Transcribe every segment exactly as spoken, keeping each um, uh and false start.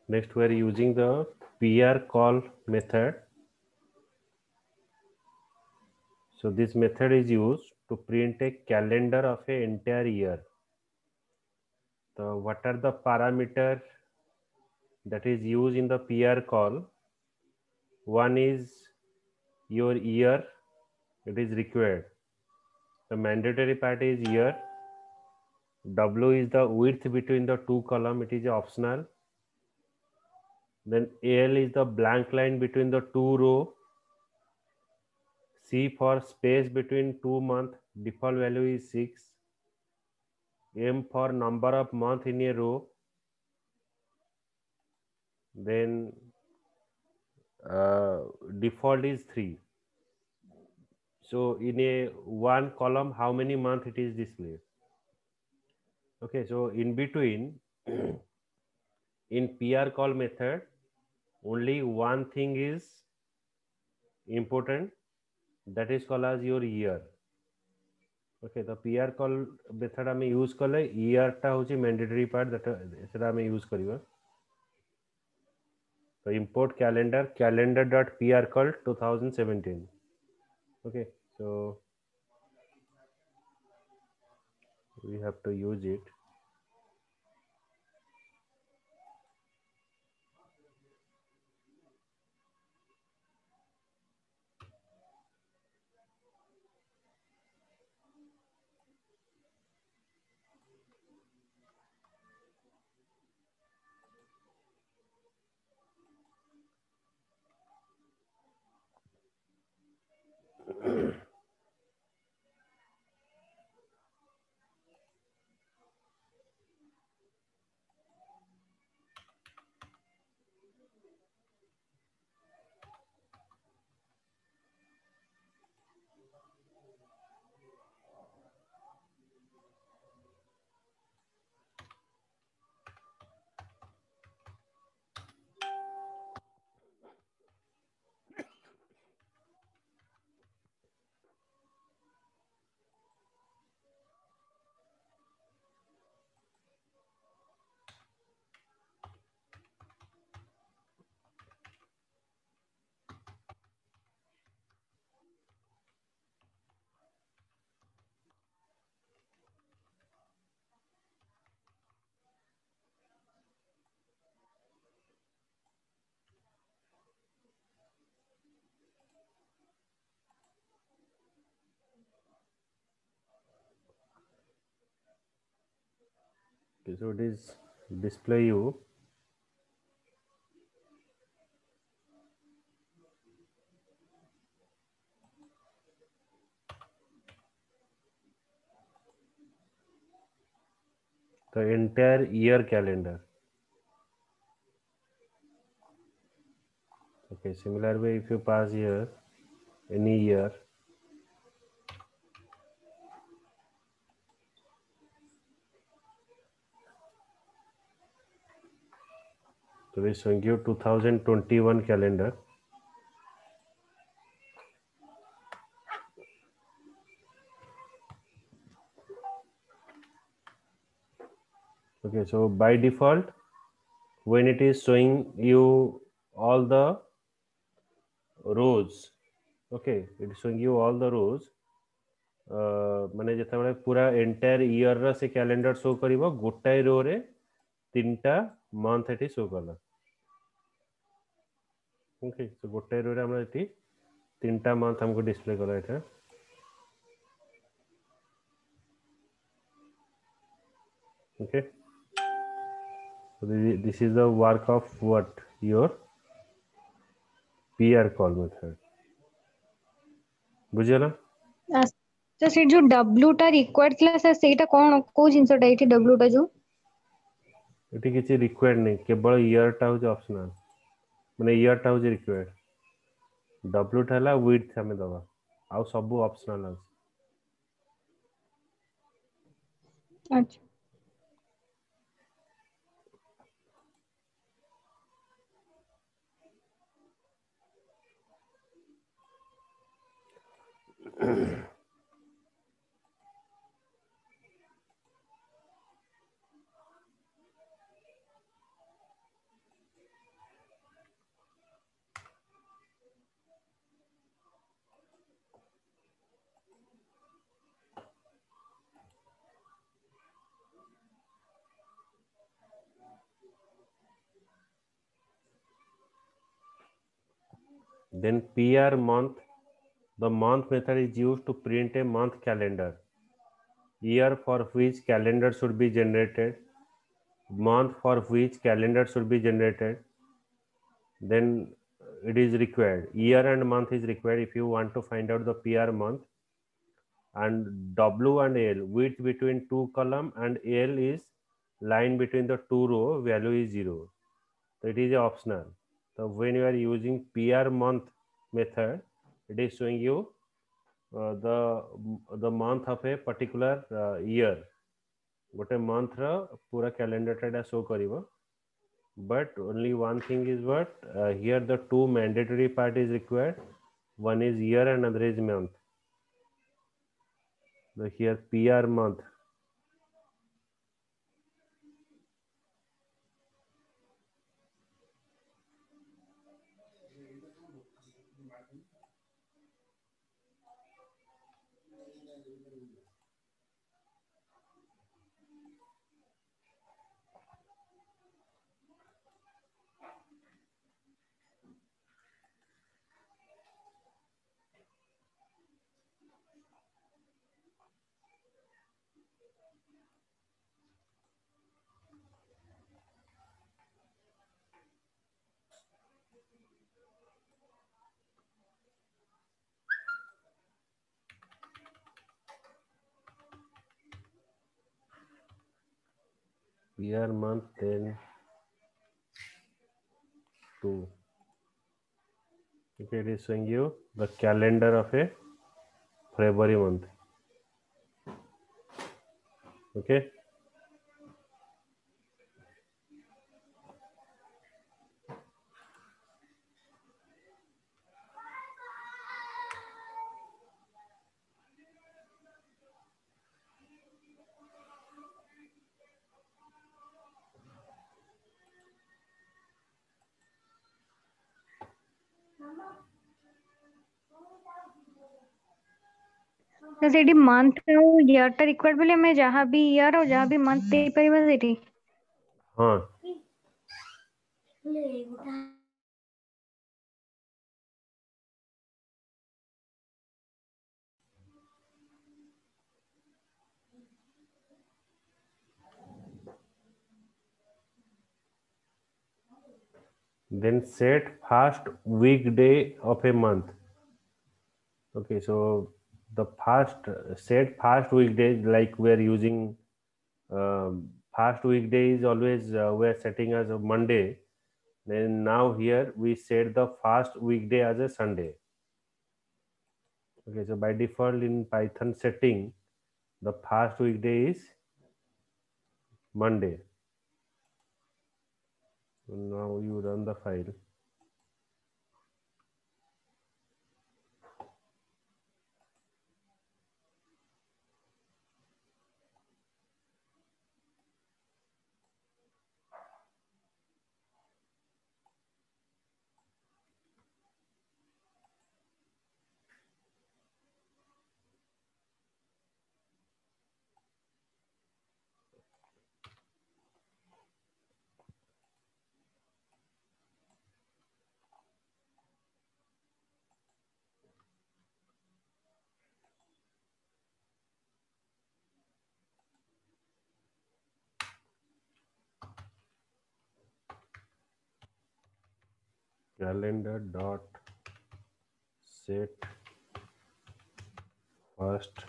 Next, we are using the P R call method. So this method is used to print a calendar of an entire year. So what are the parameters that is used in the P R call? One is your year, it is required. The mandatory part is year. W is the width between the two column, it is optional. Then L is the blank line between the two row. C for space between two month, default value is six. M for number of month in a row. Then uh, default is three. So in a one column, how many month it is displayed? Okay, so in between, in P R call method, only one thing is important, that is called as your year. Okay, the P R call method आम use कले year टा होची mandatory part that सेटा आम use करियो. So import calendar calendar dot P R call twenty seventeen. Okay, so we have to use it. Okay, so it is display you. The entire year calendar. Okay, similar way if you pass here any year, so we showing you two thousand twenty-one calendar. Okay, so by default, when it is showing you all the rows, okay, it is showing you all the rows. माने जेतेबेले पूरा entire year रा से calendar show करिवो गोटाई रो रे तीनटा month एटी show करला. Okay, तो गोटाई रो रे हमरा एटी तीनटा मंथ हमको डिस्प्ले करा एटा. Okay, so this is the work of what your P R call method. बुझियला? तो से जो W टा रिक्वायर्ड थिला सर सेटा कोन को जिंसटा एठी W टा जो एटी किछि रिक्वायर्ड नहीं, केवल ईयर टा हो ऑप्शनल, माने ईयर टा हो रिक्वायर्ड. W ठाला विड्थ हमें दबा आउ सब ऑप्शनल है. अच्छा Then P R month, the month method is used to print a month calendar. Year for which calendar should be generated, month for which calendar should be generated. Then it is required. Year and month is required if you want to find out the P R month. And W and L, width between two column, and L is line between the two row, value is zero. So it is optional. So when you are using P R month method, it is showing you uh, the the month of a particular uh, year. गोटे month रा पूरा calendar टा show करिवो. But only one thing is what uh, here the two mandatory part is required. One is year and another is month. So here P R month. P R month, then two. Okay, it is showing you the calendar of a February month. Okay. तो सेठी month और year टा required बोले मैं जहाँ भी year और जहाँ भी मंथ दे परिबा सेठी. हाँ. Then set first weekday of a month. Okay, so the first set first weekday, like we are using um, first weekday is always uh, we are setting as a Monday. Then now here we set the first weekday as a Sunday. Okay, so by default in Python setting, the first weekday is Monday. So now you run the file. Calendar dot set first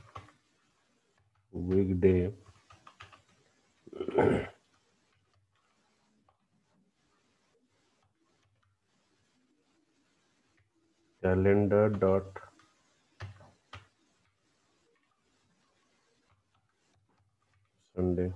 weekday calendar dot Sunday.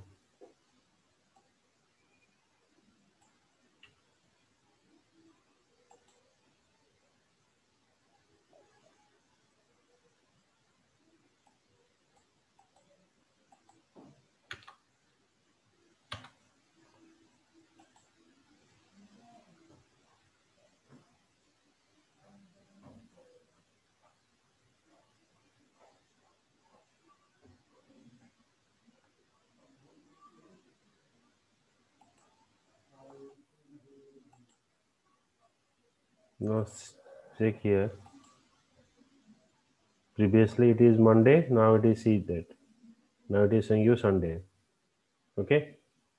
No, check here. Previously it is Monday, now it is see that. Now it is showing you Sunday. Okay.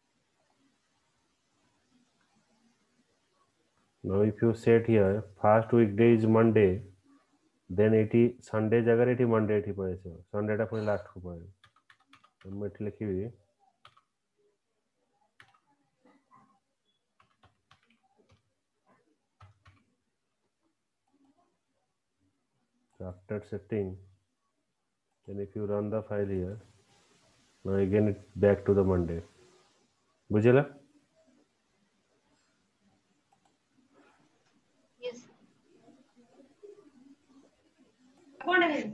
Now if you set here first weekday is Monday, then एटी Sunday जगह एटी Monday एटी पड़े से Sunday टा पुनी last को पड़े. तो मैं इट लिखी हुई. So after setting, then if you run the file here, now again it back to the Monday. बुझेला? Yes. कौन है?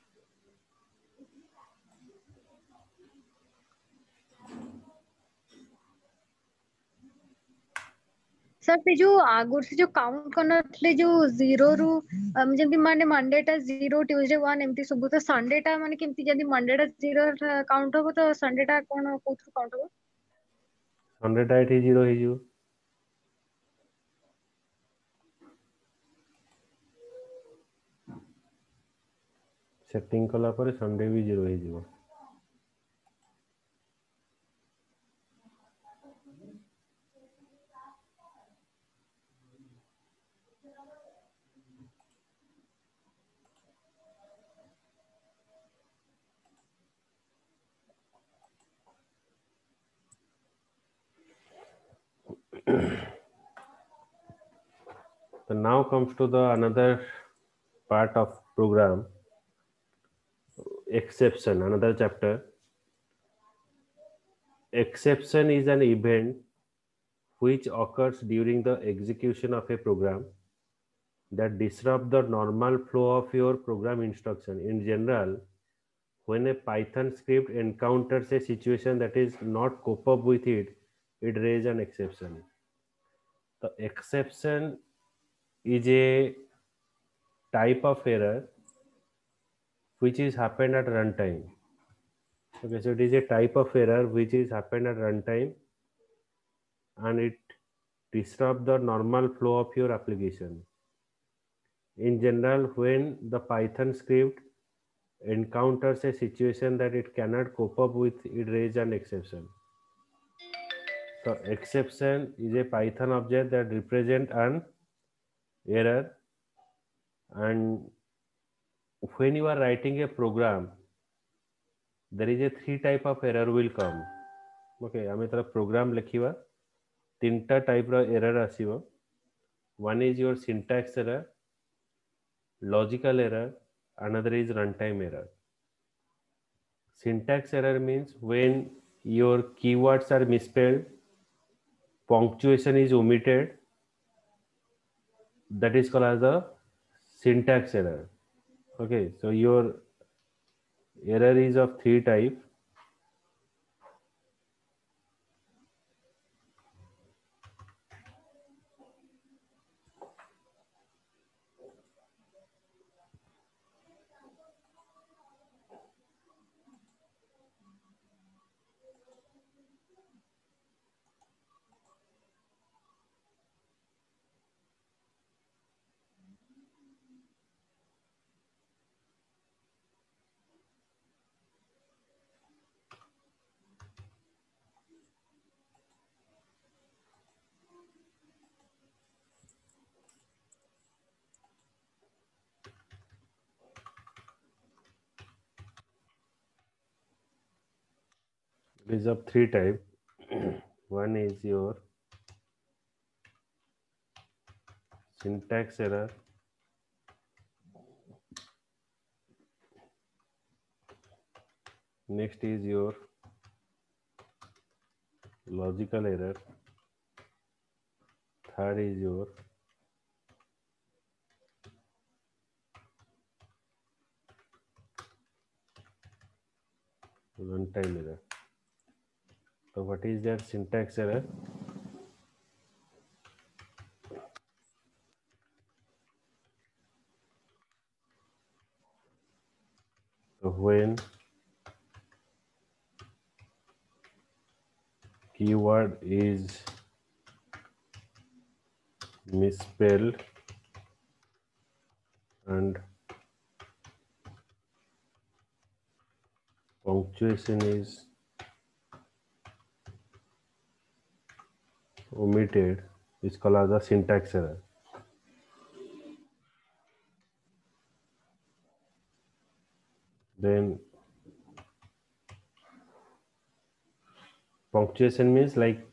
सर से जो आगुर से जो काउंट करना थे जो जीरो रु जेमती माने मंडे टा जीरो ट्यूसडे वन एमती सब तो संडे टा माने केमती जदी मंडे टा जीरो काउंट हो तो संडे टा कोन कोथु काउंट हो Sunday टा एटी जीरो ही जो. सेटिंग कला पर Sunday भी जीरो ही जो. So now comes to the another part of program, exception, another chapter. Exception is an event which occurs during the execution of a program that disrupt the normal flow of your program instruction. In general, when a Python script encounters a situation that is not cope up with it, it raises an exception. The exception is a type of error which is happened at runtime. Okay, so it is a type of error which is happened at runtime and it disrupt the normal flow of your application. In general, when the Python script encounters a situation that it cannot cope up with, it raises an exception. So exception is a Python object that represents an error, and when you are writing a program, there is a three type of error will come. Okay, आमे तरह program लिखिवा तीनटा type रा error आसीवा. One is your syntax error, logical error, another is runtime error. Syntax error means when your keywords are misspelled, punctuation is omitted, that is called as a syntax error. Okay, so your error is of three type. It is of three type. One is your syntax error, next is your logical error, third is your runtime error. So what is that syntax error? So when keyword is misspelled and punctuation is omitted is called as a syntax error. Then punctuation means like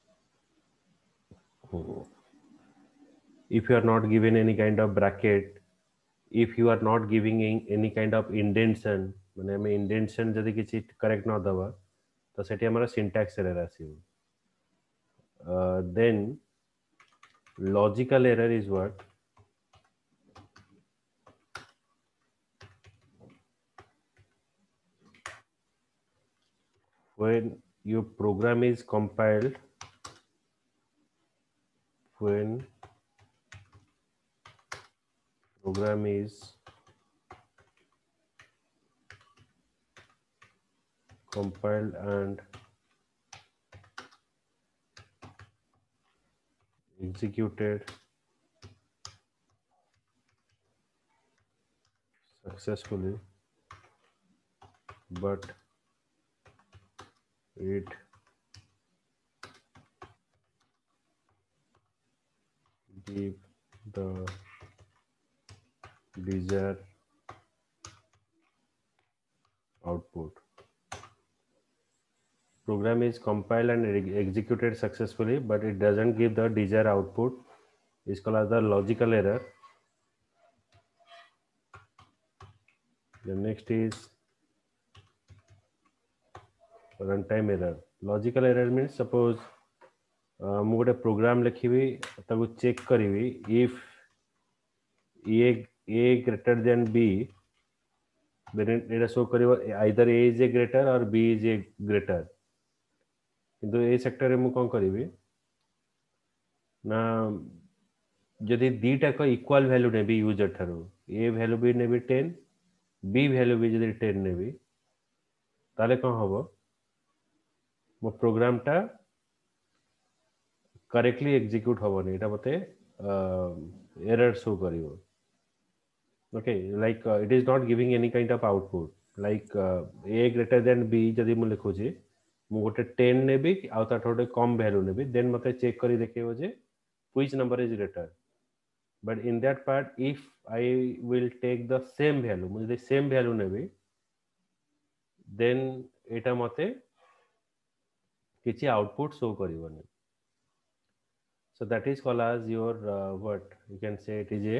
if you are not given any kind of bracket, if you are not giving any kind of indentation, माने हमें indentation जदि किसी correct ना दबा तो सेठी हमारा syntax error आसीबो. Uh, then logical error is what? When your program is compiled, when program is compiled and executed successfully, but it give the desired output. Program is compiled and e- executed successfully, but it doesn't give the desired output. It's called as the logical error. The next is runtime error. Logical error means suppose uh, ମୁଁ ଗୋଟେ programme ଲେଖିବି ତାକୁ check କରିବି if a a greater than b, then ଏଟା show କରିବ either a is a greater or b is a greater. କିନ୍ତୁ ଏ ସେକ୍ଟରରେ ମୁଁ କ'ଣ କରିବି ନା ଯଦି ଦିଟାକ ଇକ୍ୱାଲ ଭ୍ୟାଲୁ ନେବି ୟୁଜର ଠାରୁ, a ଭ୍ୟାଲୁ ବି ନେବି ten, b ଭ୍ୟାଲୁ ବି ଯଦି ten ନେବି ତାହେଲେ କ'ଣ ହବ, ମୋ ପ୍ରୋଗ୍ରାମଟା करेक्टली एग्जीक्यूट हेनी ये मत एरर शो कर. Okay like it is not giving any kind of output like A greater than B जदि मुझे लिखुची मु गोटे टेन ने भी आउटे कम वैल्यू ने देन मत चेक कर देखेबो जे which number is greater. But in that part if I will take the same value मुझे सेम वैल्यू ने देन एटा मते किसी आउटपुट शो करबनी. So that is called as your uh, what you can say it is a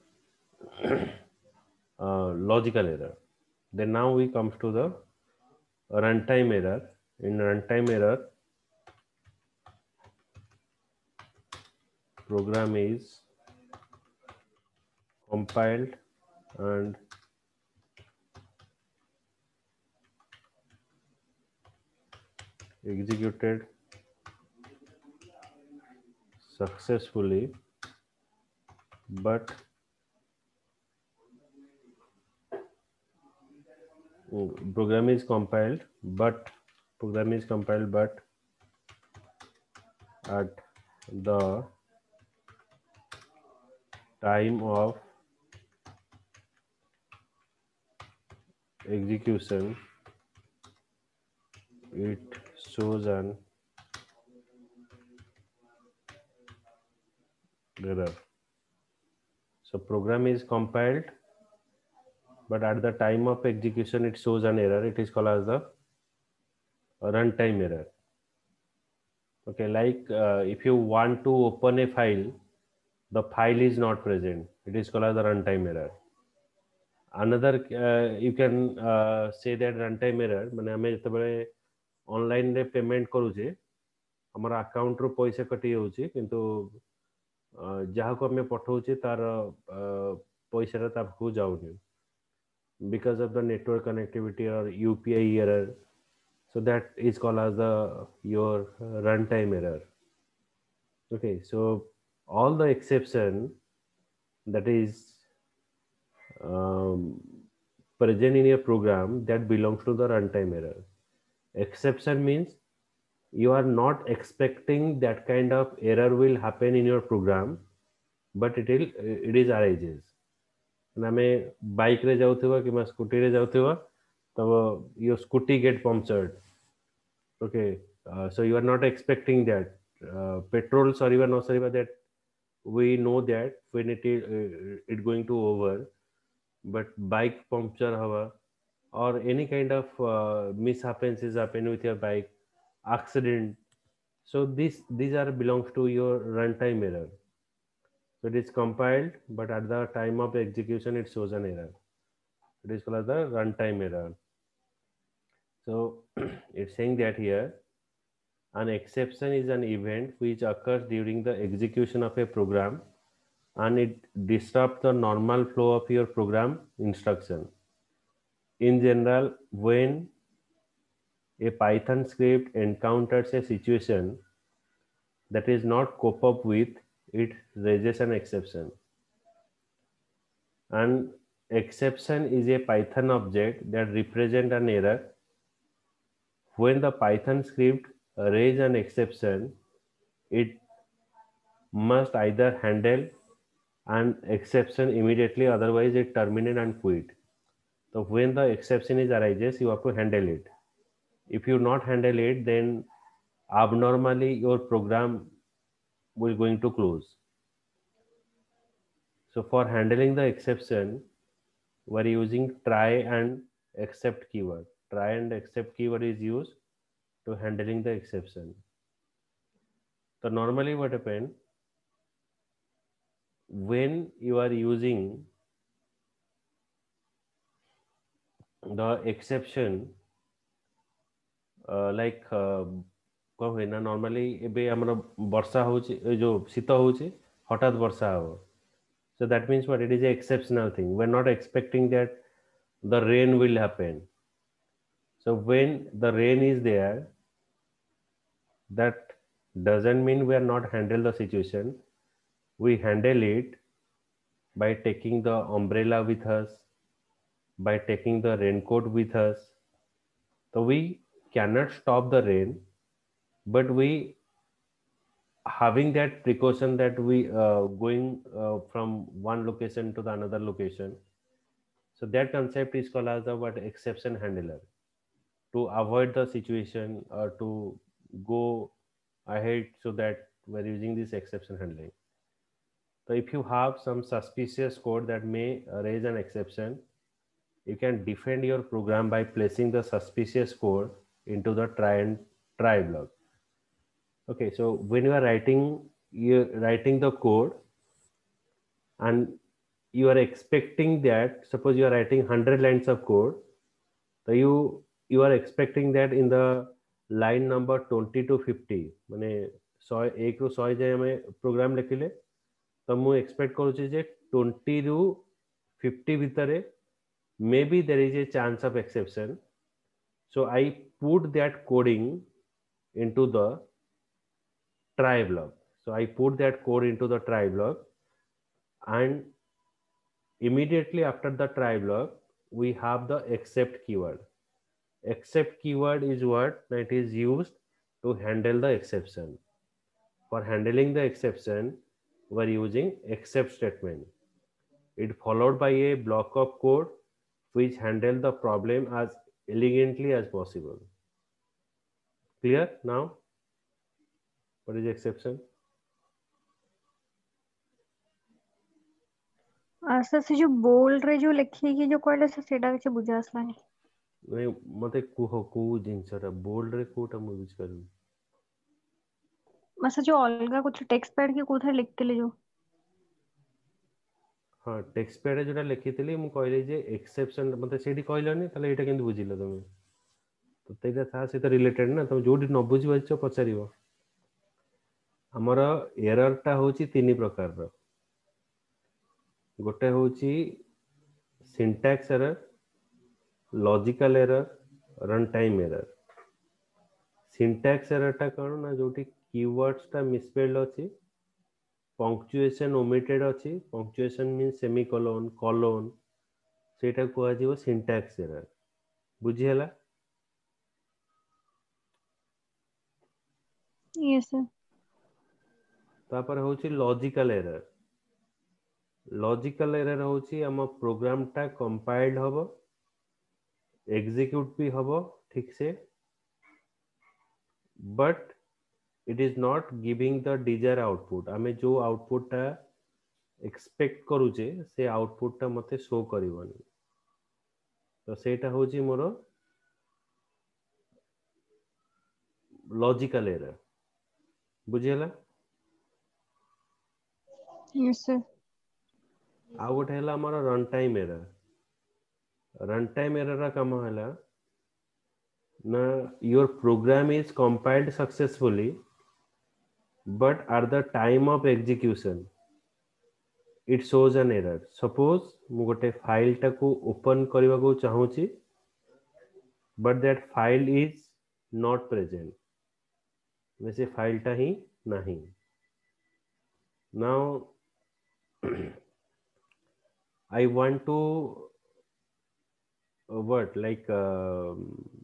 uh, logical error. Then now we come to the runtime error. In runtime error, program is compiled and executed successfully, but program is compiled but program is compiled but at the time of execution it shows an error. So program is compiled but at the time of execution it shows an error. It is called as the runtime error. Okay, like uh, if you want to open a file, the file is not present, it is called as the runtime error. Another uh, you can uh, say that runtime error माने हमें जतबे online रे payment करूचे हमारा account रो पैसा कटि जाउची किंतु जहाँ को हमें पठाउचे तार पैसा ता को जाउनी because of the network connectivity or U P I error. So that is called as the your runtime error. Okay, so all the exception that is um, present in your program that belongs to the runtime error. Exception means you are not expecting that kind of error will happen in your program, but it will it is arises. आमे bike रे जाउथबा कि मा scooty रे जाउथबा तब your scooty get punctured. Okay, uh, so you are not expecting that uh, petrol sariba no sariba, that we know that when it is uh, it going to over, but bike puncture hava or any kind of uh, mishappenances happen with your bike, accident. So this these are belongs to your runtime error. So it is compiled, but at the time of execution it shows an error. It is called as the runtime error. So it's saying that here an exception is an event which occurs during the execution of a program and it disrupts the normal flow of your program instruction. In general, when a Python script encounters a situation that is not cope up with, it raises an exception. An exception is a Python object that represents an error. When the Python script raises an exception, it must either handle an exception immediately, otherwise it terminate and quit. So when the exception is arises, you have to handle it. If you not handle it, then abnormally your program will going to close. So for handling the exception, we are using try and except keyword. Try and except keyword is used to handling the exception. So normally what happen when you are using the exception, uh, like uh, कौन हुए ना normally एबे हमर वर्षा होची जो शीत होची हठात वर्षा हो. So that means what, it is a exceptional thing. We're not expecting that the rain will happen. So when the rain is there, that doesn't mean we are not handle the situation. We handle it by taking the umbrella with us, by taking the raincoat with us. So we cannot stop the rain, but we having that precaution that we uh, going uh, from one location to the another location. So that concept is called as the what, exception handler, to avoid the situation or to go ahead, so that we're using this exception handling. So if you have some suspicious code that may raise an exception, you can defend your program by placing the suspicious code into the try and try block. Okay, so when you are writing, you're writing the code and you are expecting that, suppose you are writing one hundred lines of code, so you you are expecting that in the line number twenty to fifty माने one hundred one ରୁ one hundred जाय हमें programme लिखिले, तो मु expect करूची जे twenty ରୁ fifty भितरे maybe there is a chance of exception. So I put that coding into the try block. So I put that code into the try block, and immediately after the try block, we have the except keyword. Except keyword is what that is used to handle the exception. For handling the exception, we are using except statement. It followed by a block of code which handle the problem as elegantly as possible. Clear now? What is exception? Sir से जो bold रे जो लिखी कि जो कहले से सेटा किछ बुझा आसलानी नहीं मते कुह को जिनसरा बोल्ड रे कोटा मु बुझ करू मसा जो अलगा कुछ टेक्स्ट पैड के कोथा लिखते जो हाँ टेक्स्ट पैड जोटा लिखितली मु कहले जे एक्सेप्शन मते सेठी कहलनी तले एटा केंद बुझिलो तमे तो तेजा था से रिलेटेड ना तुम जोडी न बुझि बछ पचारिबो हमर एरर टा होची तीन प्रकार रो गोटे होची syntax error logical error run time error syntax error टा कोन ना जोटी कीवर्ड्स टा मिसस्पेल्ड अछि पंक्चुएशन ओमिटेड अछि पंक्चुएशन मींस सेमीकोलन कोलन सेटा को आजिवो सिंटैक्स एरर बुझि हला यस सर तापर होची लॉजिकल एरर लॉजिकल एरर होची हम प्रोग्राम टा कंपाइल्ड हबो एग्जीक्यूट भी हबो ठीक से but it is not giving the desire output आमे जो आउटपुट टा एक्सपेक्ट करूचे से आउटपुट टा मते शो करिवनी तो सेटा होची मोर लॉजिकल एरर बुझियला यस सर आ गोटे है हमारा run time error run time error रा काम है ना your program is compiled successfully but at the time of execution it shows an error suppose मु गोटे फाइल टाको ओपन करबा को चाहूची but that file is not present वैसे फाइल टा ही नहीं now I want to uh, what like uh,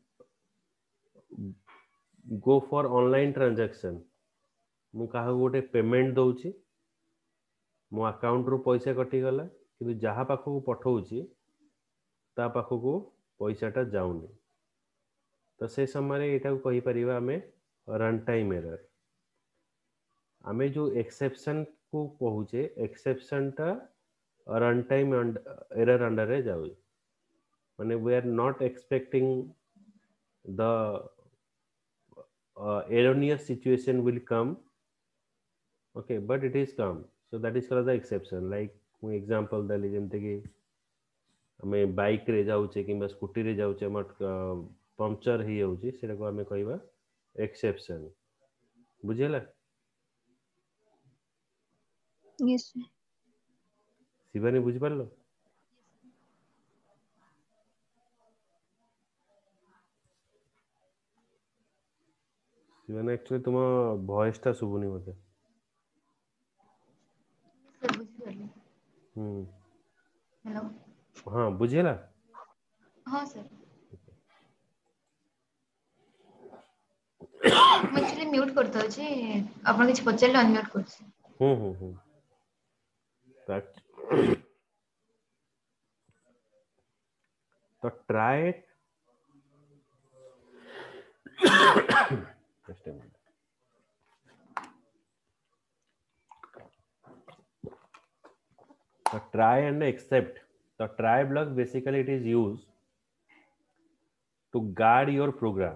go for online transaction मु कहा गोटे पेमेंट दउची मो अकाउंट रू पैसा कटि गला किंतु जहाँ पाखक पठाऊची ता पाखक पैसाटा जाऊनी तो से समय यहाँ कही परिवा आमे रन टाइम एरर आमे जो एक्सेप्शन को कहूचे एक्सेप्शन टा रन टाइम एरर अंडर रे जाउ माने we are not expecting the erroneous situation will come okay but it is come so that is called the exception like मु एग्जांपल दली जेमते कि हमें बाइक रे जाउचे किंबा स्कूटी रे जाउचे मत पंक्चर ही जाउची सेटा को हमें कहबा एक्सेप्शन बुझेला यस सर शिवानी बुझ पारलो शिवानी एक्चुअली तुम वॉइस टा सुबुनी मते सर बुझिगली हम्म हेलो हां बुझेला हाँ सर मैं एक्चुअली म्यूट करता अछि आपण किछ पचारले अनम्यूट करछि हम्म हम्म हम्म दैट तो try just a minute the try and accept the try block basically it is used to guard your program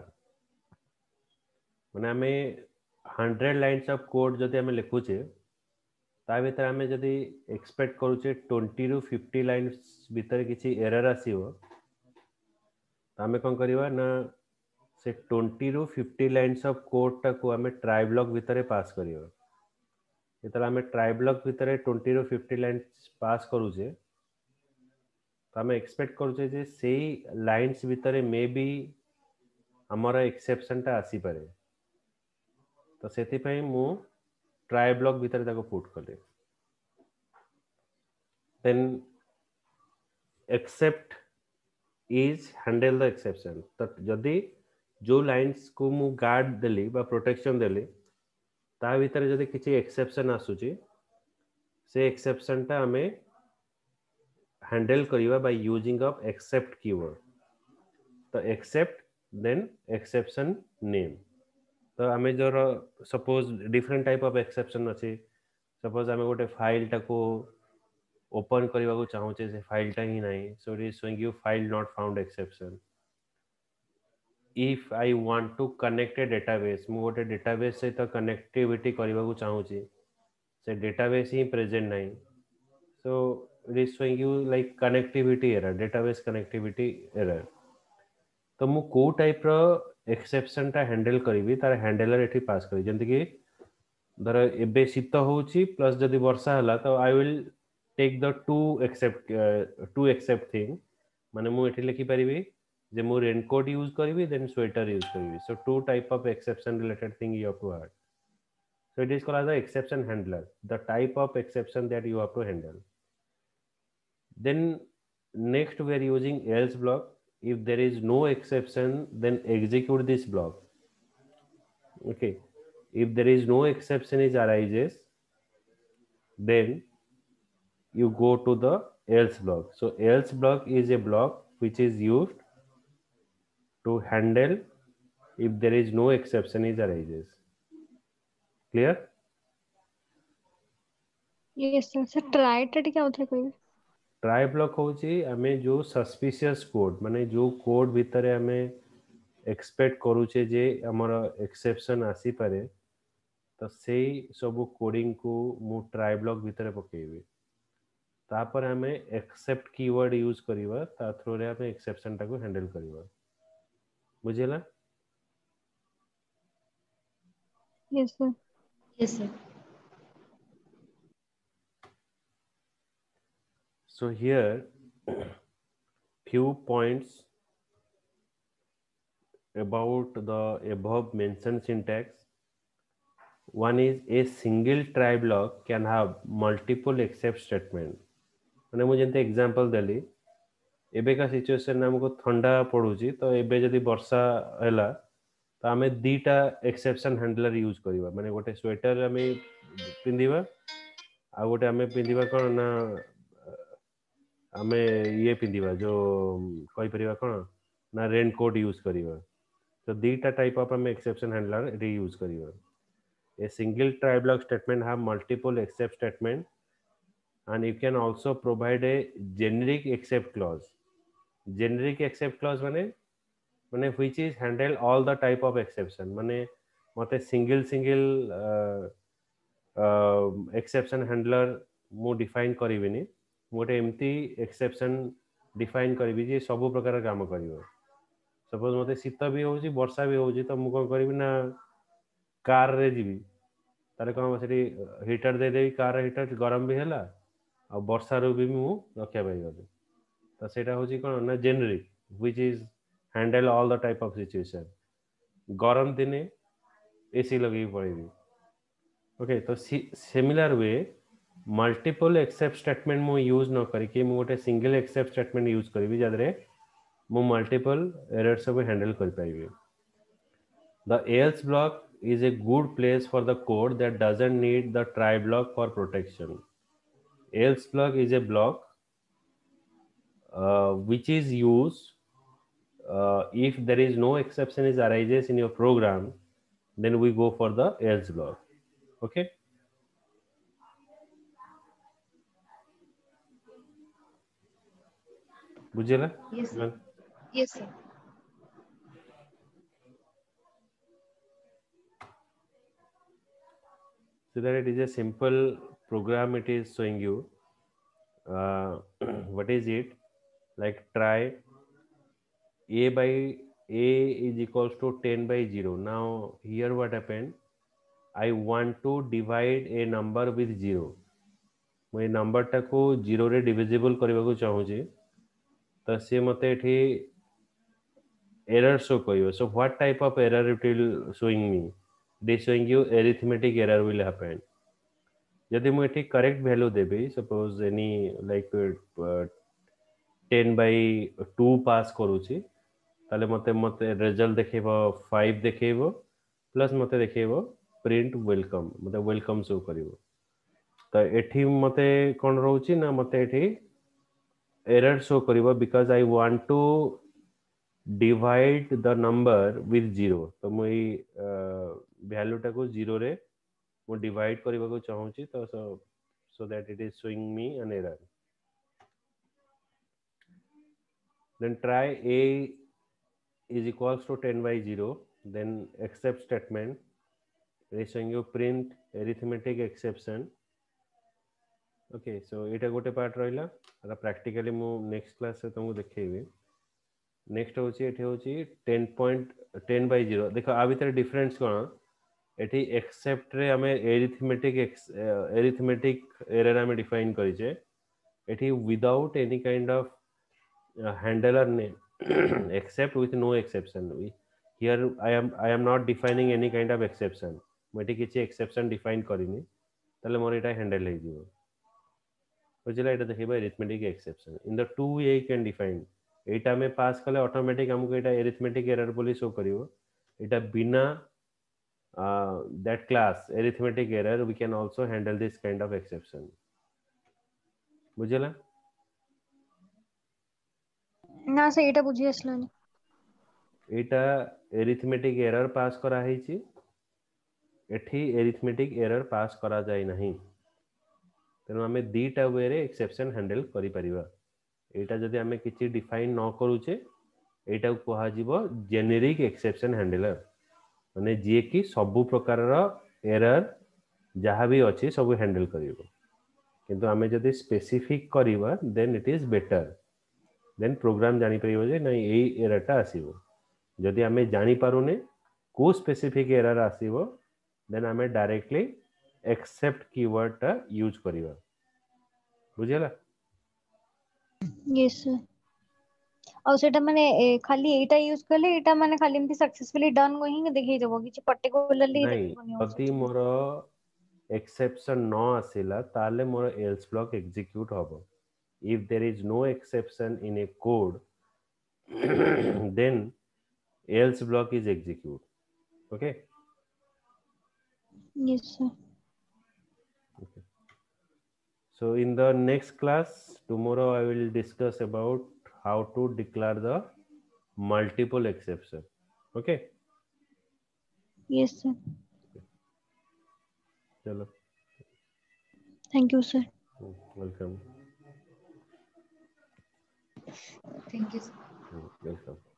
माने हमें हंड्रेड लाइन्स ऑफ कोड जदि हमें लिखुचे ता भीतर हमें जदि एक्सपेक्ट करूचे ट्वेंटी रु फिफ्टी लाइन्स भीतर किसी एरर आसीबो ता हमें कोन करबा ना से ट्वेंटी रु फिफ्टी लाइन्स ऑफ कोड टा को हमें ट्राई ब्लॉक भीतर पास करियो जेतला हमें ट्राई ब्लॉक भीतर ट्वेंटी रु फिफ्टी लाइन्स पास करूचे तो हमें एक्सपेक्ट करूचे जे सेही लाइन्स भीतर मे बी हमारा एक्सेप्शन टा आसी पारे तो सेति पई मु ट्राई ब्लॉक भीतर ताको पुट करले then except is handle the exception तो जदि जो लाइन्स को मु गार्ड देली बा प्रोटेक्शन देली ता भीतर जदि किछि एक्सेप्शन आसुची से एक्सेप्शन टा हमें हैंडल करिवा by using of except keyword तो एक्सेप्ट देन एक्सेप्शन नेम तो आमे जो suppose different type of exception अच्छे सपोज आमे गोटे फाइल टाको ओपन करबा को चाहूचे से फाइल टा ही नहीं so it is showing you file not found exception if I want to connect a database मु गोटे डेटाबेस से तो कनेक्टिविटी करबा को चाहूची से डेटाबेस ही प्रेजेंट नहीं so it is showing you like connectivity error database connectivity error तो मु को टाइप रो एक्सेप्शन टा हैंडल करिवि तार हैंडलर एठी पास करी जंती कि धर एबे शीत होउची प्लस जदी वर्षा हला तो I will take the two except two except thing माने मु एठी लिखि परिबि जे मु रेनकोट यूज करिवि देन स्वेटर यूज करिवि so two type of exception related thing you have to add so it is called as the exception handler the type of exception that you have to handle then next we are using else block if there is no exception then execute this block okay if there is no exception is arises then you go to the else block. So else block is a block which is used to handle if there is no exception is arises. Clear? yes sir. Sir try टा टिके आउथरे कहबे. Try block होची आमे जो suspicious code माने जो code भितर आमे एक्सपेक्ट करूचे जे हमर एक्सेप्शन आसी पारे तो सेई सब कोडिंग को मु ट्राई ब्लॉक भितर पकेबी तापर हमें एक्सेप्ट कीवर्ड यूज करिवा ता थ्रू रे हमें एक्सेप्शन टाको हैंडल करिवा बुझेला Yes sir. Yes, sir. so here few points about the above mentioned syntax. One is a single try block can have multiple except statement. मैंने मुझे जंते एग्जांपल देली एबे का situation हमको ठंडा पड़ुची तो एबे जदी वर्षा हैला तो आमे दीटा एक्सेप्शन हैंडलर यूज करिवा माने गोटे स्वेटर आमे पिंदिवा आ गोटे आमे पिंदिवा कोन ना आमे ये पिंदिवा जो कहि परिवा कोन ना रेन कोट यूज करिवा तो दीटा टाइप ऑफ आमे एक्सेप्शन हैंडलर रे यूज करिवा a single try block statement have multiple except statement and you can also provide a generic except clause generic except clause माने माने which is handle all the type of exception माने मते single single uh, uh, exception handler मु define करिविनी मोटे एमती exception define करिवि जे सब प्रकार काम करिवो सपोज मते शीत भी होउची वर्षा भी होउची तो मु कोन करिवि ना कार रे जीवी तारे कोन सेठी हीटर दे देवी कार हीटर गरम भी हैला आ वर्षा रो भी मु रक्षा पाई गली तो सेटा होची कोन ना generic which is handle all the type of situation गरम दिने एसी लगी पड़ेगी ओके तो similar way multiple except statement मु यूज न करी कि मु गोटे सिंगल एक्सेप्ट स्टेटमेंट यूज करबी जादरे मु मल्टीपल एरर सब हैंडल कर पाइबे the else block is a good place for the code that doesn't need the try block for protection else block is a block uh, which is used uh, if there is no exception is arises in your program then we go for the else block okay bujhela Yes, sir. Yes, sir. so that it is a simple program it is showing you uh, what is it like try a by a is equals to ten by zero now here what happened I want to divide a number with zero मैं number टाको zero रे divisible करबा को चाहू छी तो से मते एठी एरर शो करियो so what type of error it will showing me they showing you arithmetic error will happen यदि मैं एठी करेक्ट वैल्यू देबे suppose any like ten by two pass करूची ताले मते मते रिजल्ट देखेबो फाइव देखेबो प्लस मते देखेबो प्रिंट वेलकम मते वेलकम शो करिवो तो एठी मते कोन रहउची ना मते एठी एरर शो करिवो because I want to divide the number with zero तो मुई वैल्यू टाको जीरो रे मु डिवाइड करबा को चाहूची तो so that it is showing me an error then try a is equals to ten by zero then except statement it is showing you print arithmetic exception okay so eta gote part rahila ara practically mu next class se tuमको देखेबी next होची एठी होची ten point ten by zero देखो आ भीतर difference कोन एठी except रे हमें एरिथमेटिक एरिथमेटिक एरर हमें डिफाइन करिचे एठी without any kind of handler name except with no exception we, here I am I am not defining any kind of exception मटे किछि exception define करिनी तले मोर एटा हैंडल हे जिवो बुझला एटा देखिबा arithmetic exception in the two way you can define एटा में पास कले automatic हमको एटा arithmetic error बोली शो करिवो एटा बिना uh, that class arithmetic error we can also handle this kind of exception बुझेला ना ସେଇଟା ବୁଝି ଆସିଲାନି। एटा एरिथमेटिक एरर पास करा ହେଇଛି एठी एरिथमेटिक एरर पास करा जाय नहीं तेणु आम दीटा वे रे एक्सेप्शन हैंडल करि परिबा एटा जदि आम किछि डिफाइन न करूचे एटा कहा जीवो जेनेरिक एक्सेप्शन हैंडलर माने जे कि सबु प्रकार रो एरर जहाँ भी अच्छी सब हैंडल करिवो किंतु आम जदि स्पेसिफिक करिवा then it is better then program जानि परिबो जे नहीं एई एररटा आसीबो जदि आम जानि पारुने को स्पेसिफिक एरर आसीबो देन आम डायरेक्टली एक्सेप्ट कीवर्ड टा यूज करिवा बुझेला यस सर और सेटा माने ए, खाली एटा यूज करले एटा माने खाली एमती सक्सेसफुली डन को ही देखै देबो किछि पर्टिकुलरली नहीं देखिबोनी हो जदि मोर एक्सेप्शन न आसिला ताले मोर एल्स ब्लॉक एग्जीक्यूट हबो if there is no exception in a code then else block is execute okay yes sir okay so in the next class tomorrow I will discuss about how to declare the multiple exception okay yes sir chalo thank you sir welcome thank you. welcome